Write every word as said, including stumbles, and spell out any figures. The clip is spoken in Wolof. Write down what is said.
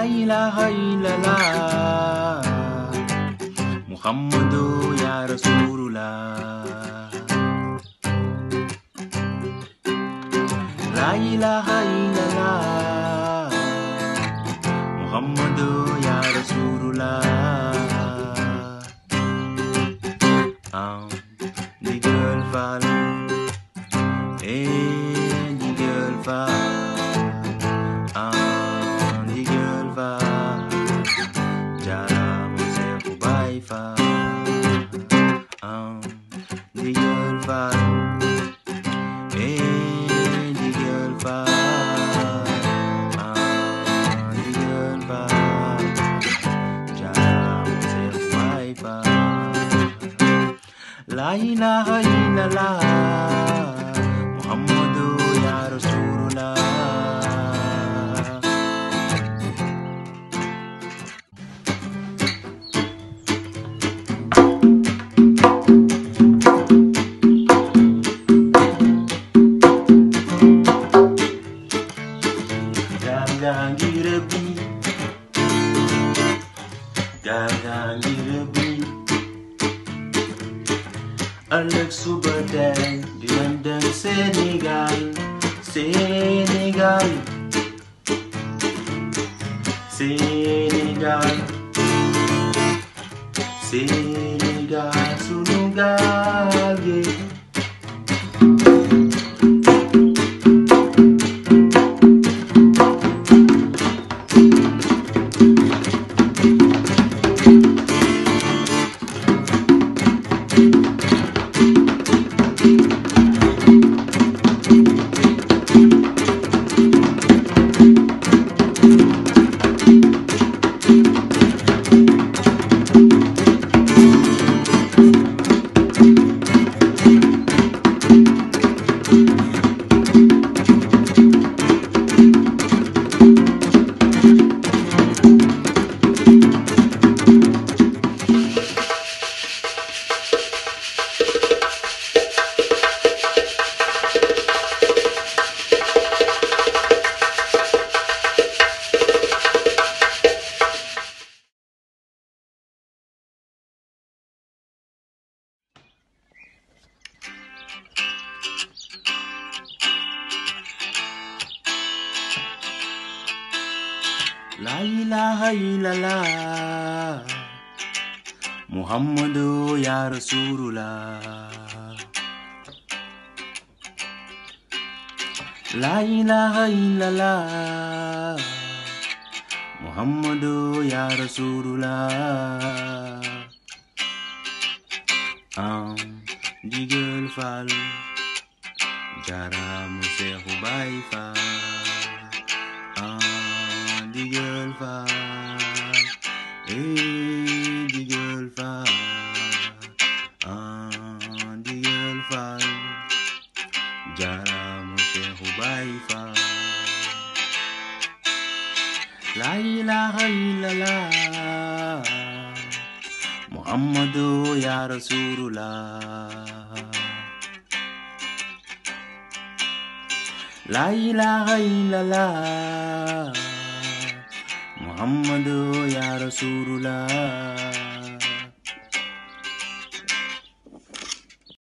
ilaha illallah Muhammadu ya Rasulullah. La ilaha illallah Muhammadu ya Rasulullah. Um, the girl fall, eh, the girl fall, um, the girl fall, Jara Mose Kubaifa, um, the girl fall, eh, the girl fall, um, the girl fall, Jara Mose Kubaifa. La ilaha illallah Muhammadu ya Rasulullah. Gagang girebi, gagang girebi. Alex Subadai di London, Senegal, Senegal, Senegal, Senegal, Sunugal, yeah. La ilaha illallah Muhammadu ya Rasulullah. La ilaha illallah Muhammadu ya Rasulullah. Um, the girl fall, Jara Mose Kubaifa. The girl fall, eh, the girl fall, ah, the girl fall, Jara Mose Kubaifa. La ilaha illallah Muhammadu ya Rasulullah. La ilaha illallah Muhammadu ya Rasulullah.